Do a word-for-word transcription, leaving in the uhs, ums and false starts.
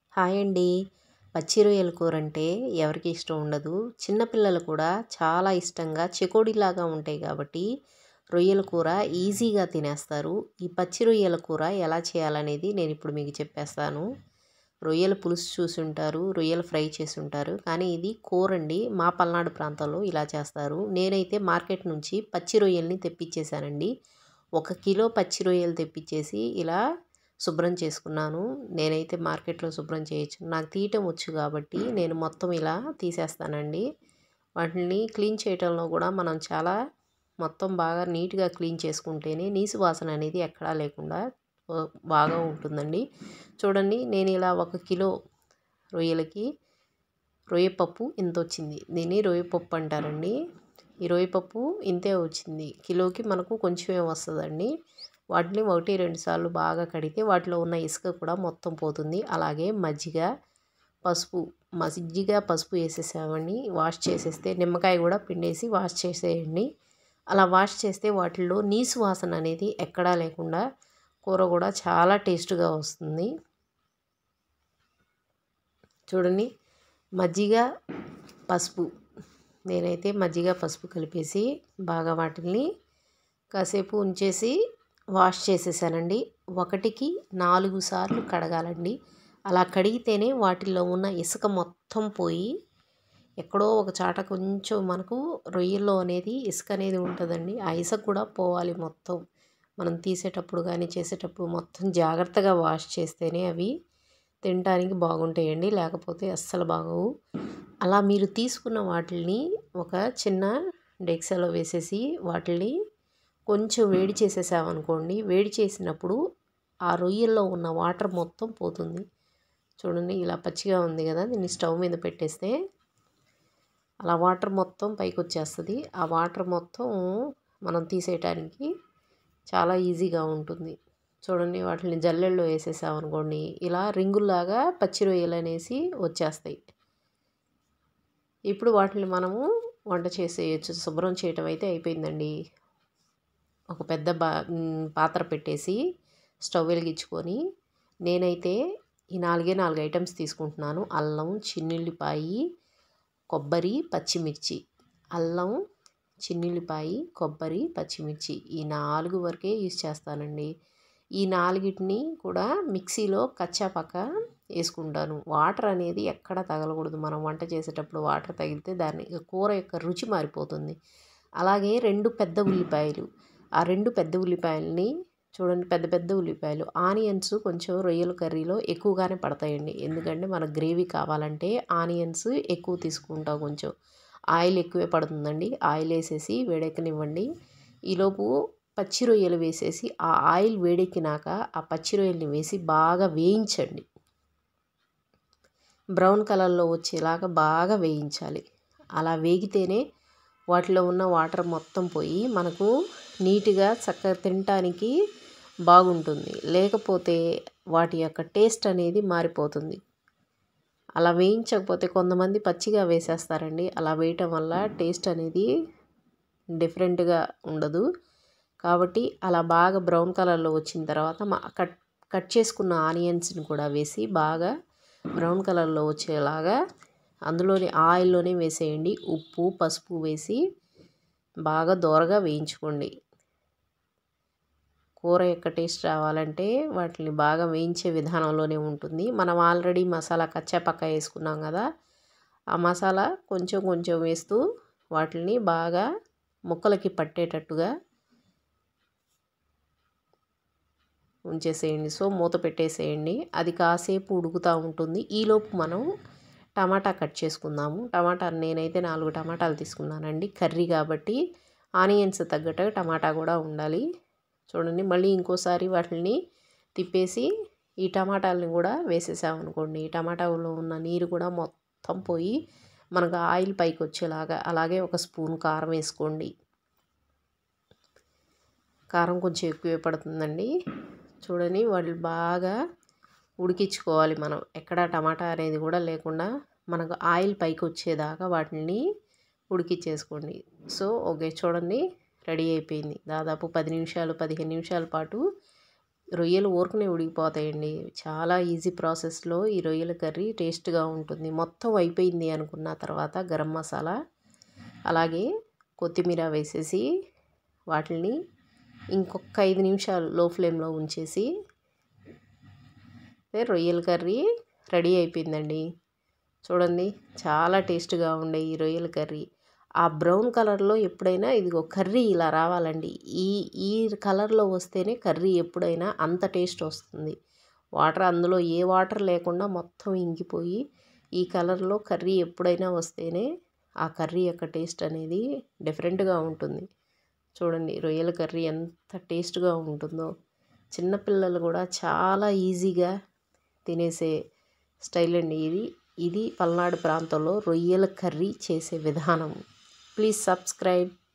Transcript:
Hi అండి. పచ్చి రొయ్యల కూర అంటే ఎవరికి ఇష్టం ఉండదు. చిన్నపిల్లలు కూడా చాలా ఇష్టంగా చెకోడీలాగా ఉంటాయి కాబట్టి రొయ్యల కూర ఈజీగా తినేస్తారు. ఈ పచ్చి రొయ్యల కూర ఎలా చేయాలనేది నేను ఇప్పుడు మీకు చెప్పేస్తాను. రొయ్యల పులుసు చూసుంటారు, రొయ్యల ఫ్రై చేసుంటారు, కానీ ఇది కూర అండి. మా పల్నాడు ప్రాంతంలో ఇలా చేస్తారు. నేనైతే మార్కెట్ నుంచి పచ్చి రొయ్యల్ని తెప్పించేసానండి. ఒక కిలో పచ్చి రొయ్యలు తెప్పించేసి ఇలా శుభ్రం చేసుకున్నాను. నేనైతే మార్కెట్లో శుభ్రం చేయొచ్చు, నాకు తీయటం వచ్చు కాబట్టి నేను మొత్తం ఇలా తీసేస్తానండి. వాటిని క్లీన్ చేయటంలో కూడా మనం చాలా మొత్తం బాగా నీట్గా క్లీన్ చేసుకుంటేనే నీసు వాసన అనేది ఎక్కడా లేకుండా బాగా ఉంటుందండి. చూడండి, నేను ఇలా ఒక కిలో రొయ్యలకి రొయ్యపప్పు ఇంత వచ్చింది. దీన్ని రొయ్యపప్పు అంటారండి. ఈ రొయ్యపప్పు ఇంతే వచ్చింది. కిలోకి మనకు కొంచెమే వస్తుందండి. వాటిని ఒకటి రెండు సార్లు బాగా కడిగితే వాటిలో ఉన్న ఇసుక కూడా మొత్తం పోతుంది. అలాగే మజ్జిగ, పసుపు మజ్జిగ పసుపు వేసేసామని వాష్ చేసేస్తే, నిమ్మకాయ కూడా పిండేసి వాష్ చేసేయండి. అలా వాష్ చేస్తే వాటిల్లో నీసు వాసన అనేది ఎక్కడా లేకుండా కూర కూడా చాలా టేస్ట్గా వస్తుంది. చూడండి, మజ్జిగ పసుపు నేనైతే మజ్జిగ పసుపు కలిపేసి బాగా వాటిని కాసేపు ఉంచేసి వాష్ చేసేసానండి. ఒకటికి నాలుగు సార్లు కడగాలండి. అలా కడిగితేనే వాటిల్లో ఉన్న ఇసుక మొత్తం పోయి ఎక్కడో ఒక చాట కొంచెం మనకు రొయ్యల్లో అనేది ఇసుక అనేది ఉంటుందండి. ఆ ఇసుక కూడా పోవాలి మొత్తం. మనం తీసేటప్పుడు కానీ చేసేటప్పుడు మొత్తం జాగ్రత్తగా వాష్ చేస్తేనే అవి తినడానికి బాగుంటాయండి, లేకపోతే అస్సలు బాగోవు. అలా మీరు తీసుకున్న వాటిని ఒక చిన్న డెక్సాలో వేసేసి వాటిని కొంచెం వేడి చేసేసామనుకోండి, వేడి చేసినప్పుడు ఆ రొయ్యల్లో ఉన్న వాటర్ మొత్తం పోతుంది. చూడండి, ఇలా పచ్చిగా ఉంది కదా, దీన్ని స్టవ్ మీద పెట్టేస్తే అలా వాటర్ మొత్తం పైకి వచ్చేస్తుంది. ఆ వాటర్ మొత్తం మనం తీసేయటానికి చాలా ఈజీగా ఉంటుంది. చూడండి, వాటిని జల్లెల్లో వేసేసామనుకోండి, ఇలా రింగుల్లాగా పచ్చి రొయ్యలు అనేసి వచ్చేస్తాయి. ఇప్పుడు వాటిని మనము వంట చేసేయచ్చు. శుభ్రం చేయటం అయితే అయిపోయిందండి. ఒక పెద్ద బా పాత్ర పెట్టేసి స్టవ్ వెలిగించుకొని, నేనైతే ఈ నాలుగే నాలుగు ఐటమ్స్ తీసుకుంటున్నాను. అల్లం, చిన్నుల్లిపాయి, కొబ్బరి, పచ్చిమిర్చి. అల్లం, చిన్నుల్లిపాయి, కొబ్బరి, పచ్చిమిర్చి ఈ నాలుగు వరకే యూజ్ చేస్తానండి. ఈ నాలుగిటిని కూడా మిక్సీలో కచ్చా పక్క వేసుకుంటాను. వాటర్ అనేది ఎక్కడ తగలకూడదు. మనం వంట చేసేటప్పుడు వాటర్ తగిలితే దాన్ని కూర యొక్క రుచి మారిపోతుంది. అలాగే రెండు పెద్ద ఉల్లిపాయలు, ఆ రెండు పెద్ద ఉల్లిపాయలని చూడండి, పెద్ద పెద్ద ఉల్లిపాయలు. ఆనియన్స్ కొంచెం రొయ్యల కర్రీలో ఎక్కువగానే పడతాయండి, ఎందుకంటే మనకు గ్రేవీ కావాలంటే ఆనియన్స్ ఎక్కువ తీసుకుంటాం. కొంచెం ఆయిల్ ఎక్కువే పడుతుందండి. ఆయిల్ వేసేసి వేడెక్కనివ్వండి. ఈలోపు పచ్చి రొయ్యలు వేసేసి ఆ ఆయిల్ వేడెక్కినాక ఆ పచ్చి రొయ్యల్ని వేసి బాగా వేయించండి. బ్రౌన్ కలర్లో వచ్చేలాగా బాగా వేయించాలి. అలా వేగితేనే వాటిలో ఉన్న వాటర్ మొత్తం పోయి మనకు నీట్గా చక్కగా తినటానికి బాగుంటుంది. లేకపోతే వాటి యొక్క టేస్ట్ అనేది మారిపోతుంది. అలా వేయించకపోతే కొంతమంది పచ్చిగా వేసేస్తారండి. అలా వేయటం వల్ల టేస్ట్ అనేది డిఫరెంట్గా ఉండదు. కాబట్టి అలా బాగా బ్రౌన్ కలర్లో వచ్చిన తర్వాత మా కట్ కట్ చేసుకున్న ఆనియన్స్ని కూడా వేసి బాగా బ్రౌన్ కలర్లో వచ్చేలాగా అందులోనే ఆయిల్లోనే వేసేయండి. ఉప్పు, పసుపు వేసి బాగా దోరగా వేయించుకోండి. కూర యొక్క టేస్ట్ రావాలంటే వాటిని బాగా వేయించే విధానంలోనే ఉంటుంది. మనం ఆల్రెడీ మసాలా కచ్చా పక్క వేసుకున్నాం కదా, ఆ మసాలా కొంచెం కొంచెం వేస్తూ వాటిని బాగా ముక్కలకి పట్టేటట్టుగా ఉంచేసేయండి. సో మూత పెట్టేసేయండి. అది కాసేపు ఉడుకుతూ ఉంటుంది. ఈలోపు మనం టమాటా కట్ చేసుకుందాము. టమాటా నేనైతే నాలుగు టమాటాలు తీసుకున్నానండి. కర్రీ కాబట్టి ఆనియన్స్ తగ్గట్టుగా టమాటా కూడా ఉండాలి. చూడండి, మళ్ళీ ఇంకోసారి వాటిని తిప్పేసి ఈ టమాటాలని కూడా వేసేసామనుకోండి, ఈ టమాటాలో ఉన్న నీరు కూడా మొత్తం పోయి మనకు ఆయిల్ పైకి వచ్చేలాగా. అలాగే ఒక స్పూన్ కారం వేసుకోండి. కారం కొంచెం ఎక్కువే పడుతుందండి. చూడండి, వాళ్ళు బాగా ఉడికించుకోవాలి. మనం ఎక్కడ టమాటా అనేది కూడా లేకుండా మనకు ఆయిల్ పైకి వచ్చేదాకా వాటిని ఉడికించేసుకోండి. సో ఓకే, చూడండి రెడీ అయిపోయింది. దాదాపు పది నిమిషాలు పదిహేను నిమిషాల పాటు రొయ్యలు ఊరకనే ఉడికిపోతాయండి. చాలా ఈజీ ప్రాసెస్లో ఈ రొయ్యల కర్రీ టేస్ట్గా ఉంటుంది. మొత్తం అయిపోయింది అనుకున్న తర్వాత గరం మసాలా అలాగే కొత్తిమీర వేసేసి వాటిని ఇంకొక ఐదు నిమిషాలు లో ఫ్లేమ్లో ఉంచేసి రొయ్యల కర్రీ రెడీ అయిపోయిందండి. చూడండి చాలా టేస్ట్గా ఉండే ఈ రొయ్యల కర్రీ. ఆ బ్రౌన్ కలర్లో ఎప్పుడైనా ఇదిగో కర్రీ ఇలా రావాలండి. ఈ ఈ కలర్లో వస్తేనే కర్రీ ఎప్పుడైనా అంత టేస్ట్ వస్తుంది. వాటర్ అందులో ఏ వాటర్ లేకుండా మొత్తం ఇంకిపోయి ఈ కలర్లో కర్రీ ఎప్పుడైనా వస్తేనే ఆ కర్రీ యొక్క టేస్ట్ అనేది డిఫరెంట్గా ఉంటుంది. చూడండి రొయ్యల కర్రీ ఎంత టేస్ట్గా ఉంటుందో. చిన్నపిల్లలు కూడా చాలా ఈజీగా తినేసే స్టైల్ అండి ఇది. ఇది పల్నాడు ప్రాంతంలో రొయ్యల కర్రీ చేసే విధానం. Please subscribe.